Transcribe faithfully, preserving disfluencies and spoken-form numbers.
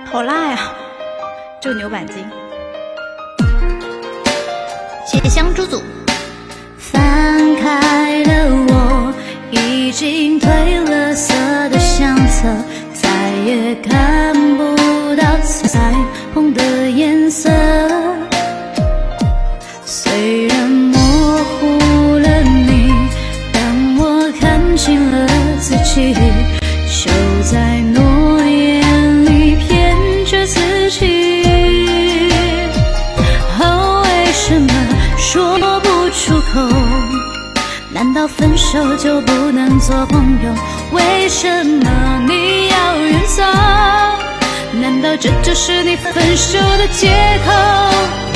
好辣呀！这个牛板筋。谢谢香猪组。翻开了我已经褪了色的相册，再也看不到彩虹的颜色。虽然模糊了你，但我看清了自己，守在诺言里骗着自己。哦，为什么说不出口？难道分手就不能做朋友？为什么你要远走？难道这就是你分手的借口？